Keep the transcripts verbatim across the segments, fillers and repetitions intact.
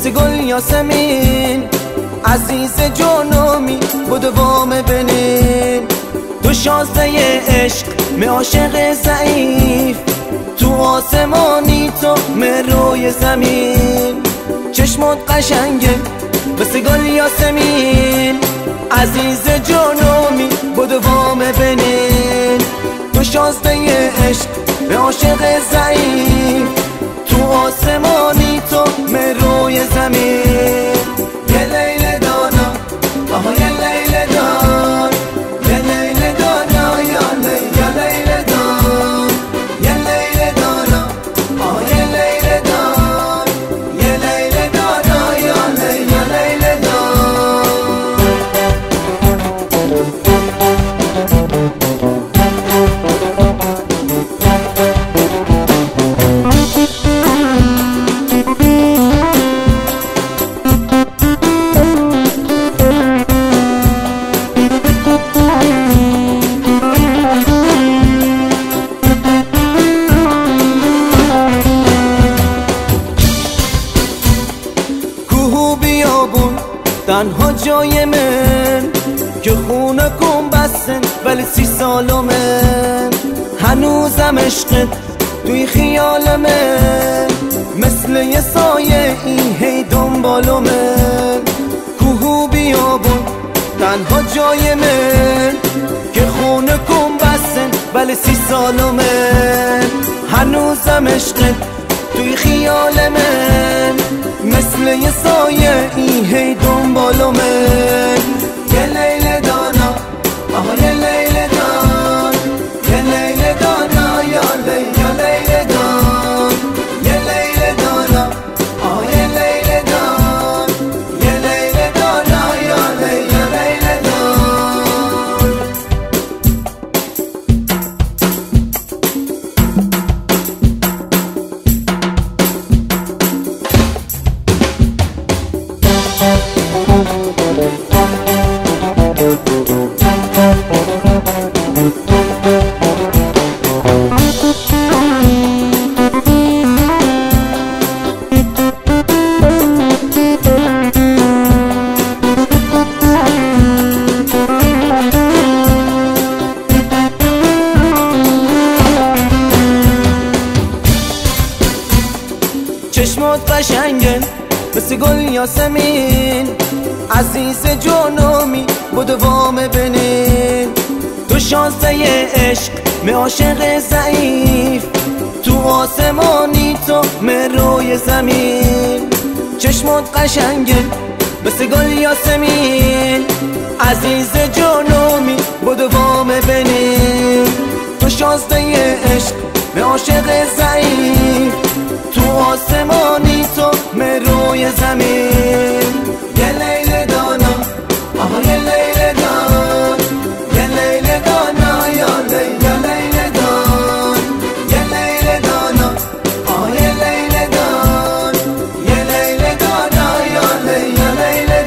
مثل گل یاسمین عزیز جانمی بدوام بنین تو شازده عشق می عاشق ضعیف تو آسمانی تو می روی زمین چشمات قشنگه مثل گل یاسمین عزیز جانمی بدوام بنین تو شازده عشق می عاشق ضعیف تو آسمانی تو می روی زمین یه لیل دانا آها یه لیل دان یه لیل دانا یا لیل یا لیل دان یه لیل دانا آها یه لیل دان یه لیل دانا یا لیل یا لیل دان تنها جای من که خونه کن بستن ولی سی سالمه هنوزم عشقت توی خیال من مثل یه سایه این هی دنبالمه کوه و بیابون تنها جای من که خونه کن بستن ولی سی سالمه هنوزم عشقت توی خیال من مثل یه سایه این هی دنبالمه یه لیل دانا آها یه لیل دان یه لیل دانا یا لیل یا لیل دان یه لیل دانا آها یه لیل دان یه لیل دانا یا لیل یا لیل دان چشمات قشنگن مثل گل یاسمین عزیز جانمی بدوام بنین تو شازده عشق می عاشق ضعیف تو آسمانی تو می روی زمین چشمات قشنگن مثل گل یاسمین عزیز جانمی بدوام بنین تو شازده عشق می عاشق ضعیف تو آسمانی تو می روی زمین یه لیل دانا آها یه لیل دان یه لیل دانا یا لیل یا لیل دان یه لیل دانا آها یه لیل دان یه لیل دانا یا لیل یا لیل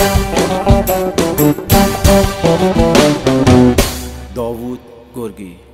دان داوود گرگی.